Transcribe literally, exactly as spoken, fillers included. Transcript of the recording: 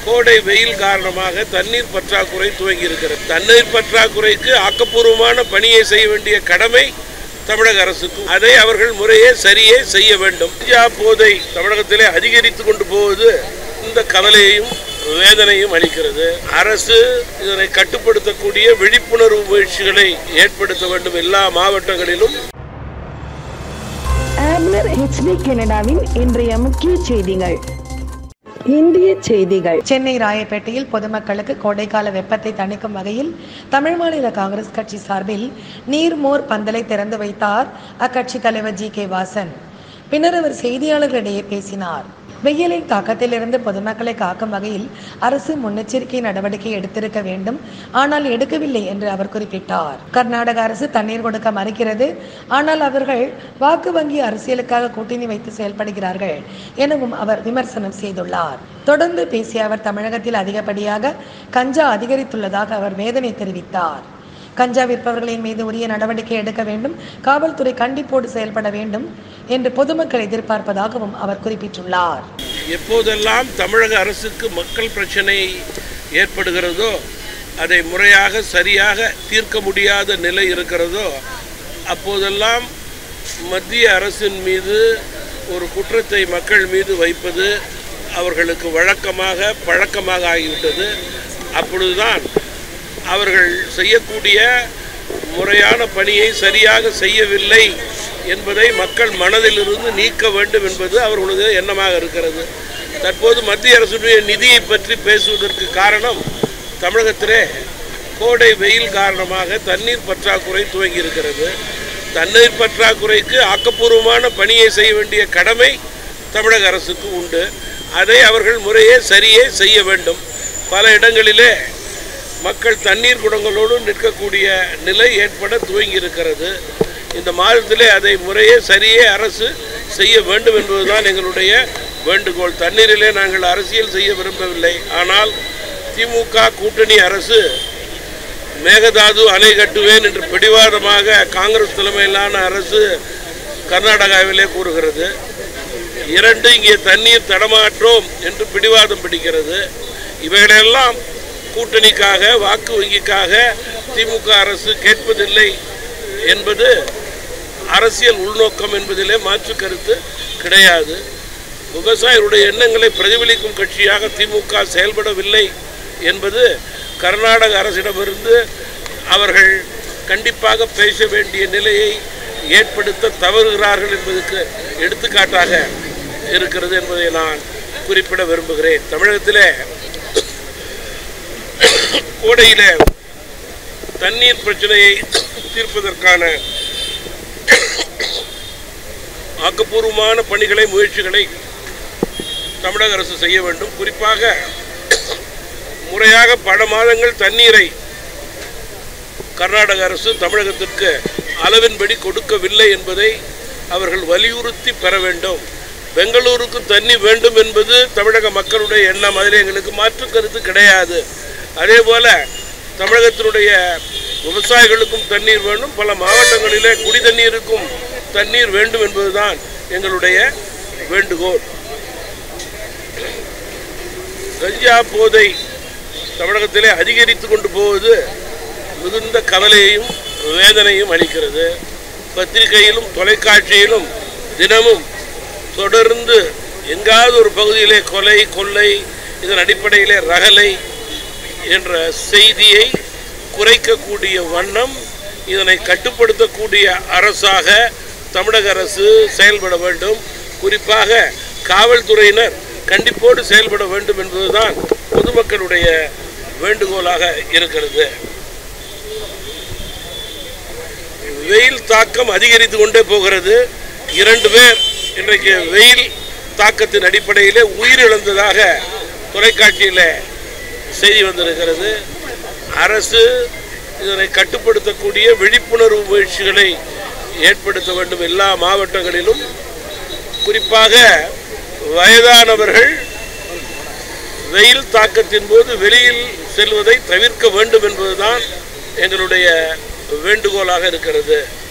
கோடை வெயில் காரணமாக தண்ணீர் பற்றாக்குறை துவங்கி இருக்கிறது. தண்ணீர் பற்றாக்குறைக்கு ஆக்கப்பூர்வமான பணியை செய்ய வேண்டிய கடமை தமிழக அரசுக்கும், அதை அவர்கள் முறையே சரியே செய்ய வேண்டும். கஞ்சா போதை தமிழகத்திலே அதிகரித்து கொண்டு போவது இந்த கவலையையும் வேதனையும் அளிக்கிறது. அரசு இதனை கட்டுப்படுத்தக்கூடிய விழிப்புணர்வு முயற்சிகளை ஏற்படுத்த வேண்டும் எல்லா மாவட்டங்களிலும். கனடாவின் இன்றைய முக்கிய செய்திகள். இந்திய செய்திகள். சென்னை ராயப்பேட்டையில் பொதுமக்களுக்கு கோடைக்கால வெப்பத்தை தணிக்கும் வகையில் தமிழ் மாநில காங்கிரஸ் கட்சி சார்பில் நீர்மோர் பந்தலை திறந்து வைத்தார் அக்கட்சி தலைவர் ஜி கே வாசன். பின்னர் அவர் செய்தியாளர்களிடையே பேசினார். வெயிலின் தாக்கத்திலிருந்து பொதுமக்களை காக்கும் வகையில் அரசு முன்னெச்சரிக்கை நடவடிக்கை எடுத்திருக்க வேண்டும், ஆனால் எடுக்கவில்லை என்று அவர் குறிப்பிட்டார். கர்நாடக அரசு தண்ணீர் கொடுக்க மறுக்கிறது, ஆனால் அவர்கள் வாக்கு வங்கி அரசியலுக்காக கூட்டணி வைத்து செயல்படுகிறார்கள் எனவும் அவர் விமர்சனம் செய்துள்ளார். தொடர்ந்து பேசிய அவர் தமிழகத்தில் அதிகப்படியாக கஞ்சா அதிகரித்துள்ளதாக அவர் வேதனை தெரிவித்தார். கஞ்சா விற்பவர்களின் மீது உரிய நடவடிக்கை எடுக்க வேண்டும், காவல்துறை கண்டிப்போடு செயல்பட வேண்டும் என்று பொதுமக்கள் எதிர்பார்ப்பதாகவும் அவர் குறிப்பிட்டுள்ளார். எப்போதெல்லாம் தமிழக அரசுக்கு மக்கள் பிரச்சனை ஏற்படுகிறதோ, அதை முறையாக சரியாக தீர்க்க முடியாத நிலை இருக்கிறதோ, அப்போதெல்லாம் மத்திய அரசின் மீது ஒரு குற்றத்தை மக்கள் மீது வைப்பது அவர்களுக்கு வழக்கமாக பழக்கமாக ஆகிவிட்டது. அப்பொழுதுதான் அவர்கள் செய்யக்கூடிய முறையான பணியை சரியாக செய்யவில்லை என்பதை மக்கள் மனதிலிருந்து நீக்க வேண்டும் என்பது அவர்களது எண்ணமாக இருக்கிறது. தற்போது மத்திய அரசுடைய நிதியை பற்றி பேசுவதற்கு காரணம், தமிழகத்திலே கோடை வெயில் காரணமாக தண்ணீர் பற்றாக்குறை துவங்கி இருக்கிறது. தண்ணீர் பற்றாக்குறைக்கு ஆக்கப்பூர்வமான பணியை செய்ய வேண்டிய கடமை தமிழக அரசுக்கு உண்டு. அதை அவர்கள் முறையே சரியே செய்ய வேண்டும். பல இடங்களிலே மக்கள் தண்ணீர் குடங்களோடு நிற்கக்கூடிய நிலை ஏற்பட துவங்கி இருக்கிறது. இந்த மாதத்திலே அதை முறையே சரியே அரசு செய்ய வேண்டும் என்பதுதான் எங்களுடைய வேண்டுகோள். தண்ணீரிலே நாங்கள் அரசியல் செய்ய விரும்பவில்லை. ஆனால் திமுக கூட்டணி அரசு மேகதாது அணை கட்டுவேன் என்று பிடிவாதமாக காங்கிரஸ் தலைமையிலான அரசு கர்நாடகாவிலே கூறுகிறது. இரண்டு இங்கே தண்ணீர் தடமாற்றோம் என்று பிடிவாதம் பிடிக்கிறது. இவைகளெல்லாம் கூட்டணிக்காக வாக்கு வங்கிக்காக திமுக அரசு கேட்பதில்லை என்பது அரசியல் உள்நோக்கம் என்பதிலே மாற்று கருத்து கிடையாது. விவசாயிகளுடைய எண்ணங்களை பிரதிபலிக்கும் கட்சியாக திமுக செயல்படவில்லை என்பது கர்நாடக அரசிடமிருந்து அவர்கள் கண்டிப்பாக பேச வேண்டிய நிலையை ஏற்படுத்த தவறுகிறார்கள் என்பதற்கு எடுத்துக்காட்டாக இருக்கிறது என்பதை நான் குறிப்பிட விரும்புகிறேன். தமிழகத்திலே கோடையில தண்ணீர் பிரச்சனையை தீர்ப்பதற்கான ஆக்கப்பூர்வமான பணிகளை முயற்சிகளை தமிழக அரசு செய்ய வேண்டும். குறிப்பாக முறையாக பல மாதங்கள் தண்ணீரை கர்நாடக அரசு தமிழகத்திற்கு அளவின்படி கொடுக்கவில்லை என்பதை அவர்கள் வலியுறுத்தி பெற வேண்டும். பெங்களூருக்கு தண்ணி வேண்டும் என்பது தமிழக மக்களுடைய எண்ணம், அதில் எங்களுக்கு மாற்று கருத்து கிடையாது. அதே போல தமிழகத்தினுடைய விவசாயிகளுக்கும் தண்ணீர் வேண்டும், பல மாவட்டங்களிலே குடி தண்ணீருக்கும் தண்ணீர் வேண்டும் என்பதுதான் எங்களுடைய வேண்டுகோள். கஞ்சா போதை தமிழகத்திலே அதிகரித்து கொண்டு போவது மிகுந்த கவலையையும் வேதனையும் அளிக்கிறது. பத்திரிகையிலும் தொலைக்காட்சியிலும் தினமும் தொடர்ந்து எங்காவது ஒரு பகுதியிலே கொலை கொள்ளை, இதன் அடிப்படையிலே ரகலை என்ற செய்தியை குறைக்கக்கூடிய வண்ணம் இதனை கட்டுப்படுத்தக்கூடிய அரசாக தமிழக அரசு செயல்பட வேண்டும். குறிப்பாக காவல்துறையினர் கண்டிப்போடு செயல்பட வேண்டும் என்பதுதான் பொதுமக்களுடைய வேண்டுகோளாக இருக்கிறது. வெயில் தாக்கம் அதிகரித்து கொண்டே போகிறது. இரண்டு பேர் இன்றைக்கு வெயில் தாக்கத்தின் அடிப்படையிலே உயிரிழந்ததாக தொலைக்காட்சியில் செய்தி வந்திருக்கிறது. அரசு இதனை கட்டுப்படுத்தக்கூடிய விழிப்புணர்வு முயற்சிகளை ஏற்படுத்த வேண்டும் எல்லா மாவட்டங்களிலும். குறிப்பாக வயதானவர்கள் வெயில் தாக்கத்தின் போது வெளியில் செல்வதை தவிர்க்க வேண்டும் என்பதுதான் எங்களுடைய வேண்டுகோளாக இருக்கிறது.